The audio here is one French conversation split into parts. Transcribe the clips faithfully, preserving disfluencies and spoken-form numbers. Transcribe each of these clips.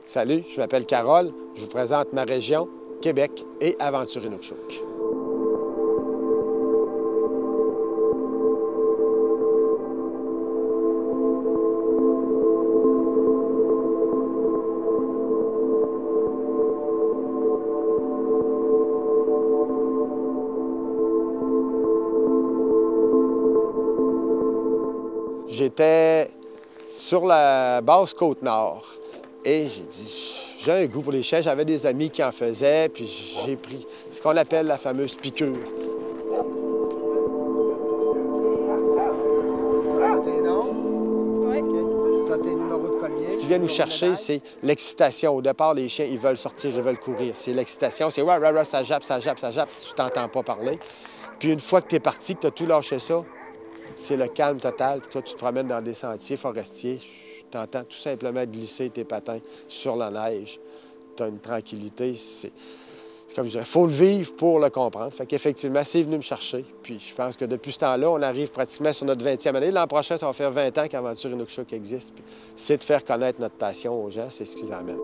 Salut, je m'appelle Carole, je vous présente ma région, Québec et Aventure Inukshuk. J'étais sur la basse Côte-Nord et j'ai dit, j'ai un goût pour les chiens. J'avais des amis qui en faisaient, puis j'ai pris ce qu'on appelle la fameuse piqûre. Ce qui vient nous chercher, c'est l'excitation. Au départ, les chiens, ils veulent sortir, ils veulent courir. C'est l'excitation, c'est « ouais, ouais, ouais, ça jappe, ça jappe, ça jappe », tu t'entends pas parler. Puis une fois que tu es parti, que tu as tout lâché ça, c'est le calme total. Puis toi, tu te promènes dans des sentiers forestiers, tu entends tout simplement glisser tes patins sur la neige. Tu as une tranquillité. C'est comme je dirais, il faut le vivre pour le comprendre. Fait qu'effectivement, c'est venu me chercher. Puis je pense que depuis ce temps-là, on arrive pratiquement sur notre vingtième année. L'an prochain, ça va faire vingt ans qu'Aventure Inukshuk existe. Puis c'est de faire connaître notre passion aux gens, c'est ce qu'ils amènent.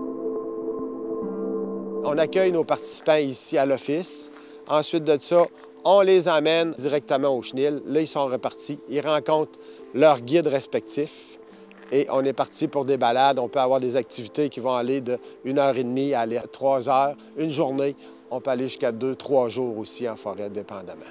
On accueille nos participants ici à l'office. Ensuite de ça, on les emmène directement au chenil. Là, ils sont repartis. Ils rencontrent leurs guides respectifs. Et on est parti pour des balades. On peut avoir des activités qui vont aller de une heure et demie à aller à trois heures. Une journée, on peut aller jusqu'à deux, trois jours aussi en forêt, dépendamment.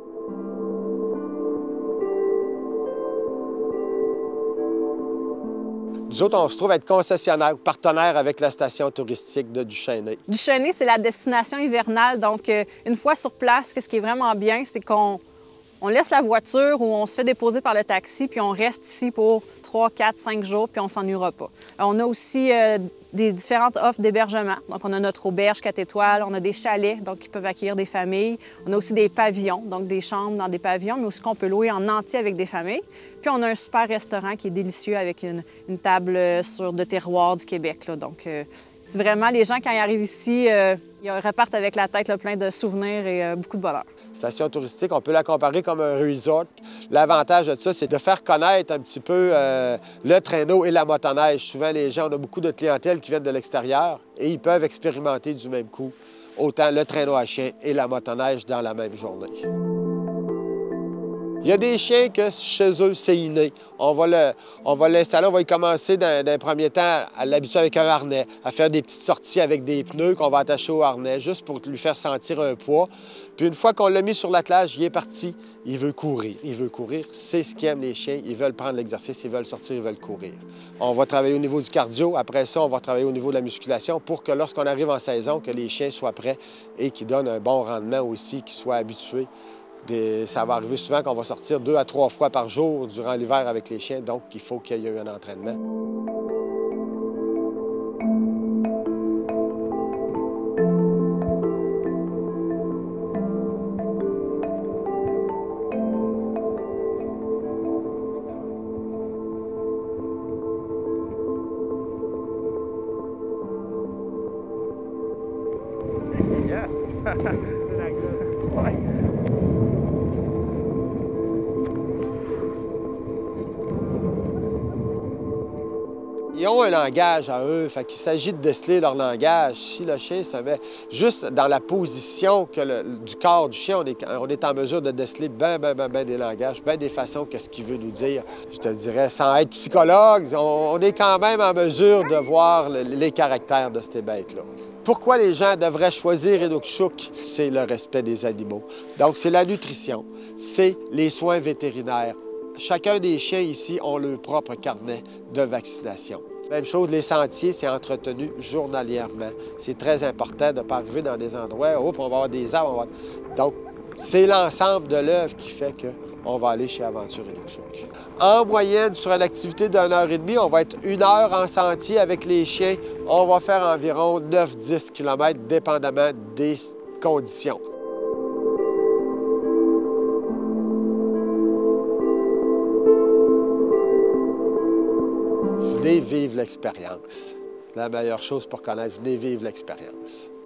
Nous autres, on se trouve être concessionnaire, partenaire avec la station touristique de Duchesnay. Duchesnay, c'est la destination hivernale. Donc, euh, une fois sur place, ce qui est vraiment bien, c'est qu'on on laisse la voiture ou on se fait déposer par le taxi, puis on reste ici pour trois, quatre, cinq jours, puis on ne s'ennuiera pas. On a aussi euh, des différentes offres d'hébergement. Donc, on a notre auberge quatre étoiles, on a des chalets, donc qui peuvent accueillir des familles. On a aussi des pavillons, donc des chambres dans des pavillons, mais aussi qu'on peut louer en entier avec des familles. Puis, on a un super restaurant qui est délicieux avec une, une table sur de terroir du Québec. Là. Donc, euh, vraiment, les gens, quand ils arrivent ici, euh, ils repartent avec la tête là, plein de souvenirs et euh, beaucoup de bonheur. Station touristique, on peut la comparer comme un resort. L'avantage de ça, c'est de faire connaître un petit peu euh, le traîneau et la motoneige. Souvent, les gens, on a beaucoup de clientèle qui viennent de l'extérieur et ils peuvent expérimenter du même coup autant le traîneau à chien et la motoneige dans la même journée. Il y a des chiens que chez eux, c'est inné. On va l'installer, on va y commencer d'un premier temps à l'habituer avec un harnais, à faire des petites sorties avec des pneus qu'on va attacher au harnais, juste pour lui faire sentir un poids. Puis une fois qu'on l'a mis sur l'attelage, il est parti, il veut courir. Il veut courir, c'est ce qu'aiment les chiens. Ils veulent prendre l'exercice, ils veulent sortir, ils veulent courir. On va travailler au niveau du cardio. Après ça, on va travailler au niveau de la musculation pour que lorsqu'on arrive en saison, que les chiens soient prêts et qu'ils donnent un bon rendement aussi, qu'ils soient habitués. Des... Ça va arriver souvent qu'on va sortir deux à trois fois par jour durant l'hiver avec les chiens, donc il faut qu'il y ait eu un entraînement. Yes! Ils ont un langage à eux, fait qu'il s'agit de déceler leur langage. Si le chien se met juste dans la position que le, du corps du chien, on est, on est en mesure de déceler bien, bien, bien, bien des langages, bien des façons que ce qu'il veut nous dire. Je te dirais, sans être psychologue, on, on est quand même en mesure de voir le, les caractères de ces bêtes-là. Pourquoi les gens devraient choisir Inukshuk? C'est le respect des animaux. Donc, c'est la nutrition, c'est les soins vétérinaires. Chacun des chiens ici ont leur propre carnet de vaccination. Même chose, les sentiers, c'est entretenu journalièrement. C'est très important de ne pas arriver dans des endroits où on va avoir des arbres. Va... Donc, c'est l'ensemble de l'œuvre qui fait qu'on va aller chez Aventure Inukshuk. En moyenne, sur une activité d'une heure et demie, on va être une heure en sentier avec les chiens. On va faire environ neuf à dix kilomètres, dépendamment des conditions. Venez vivre l'expérience. La meilleure chose pour connaître, venez vivre l'expérience.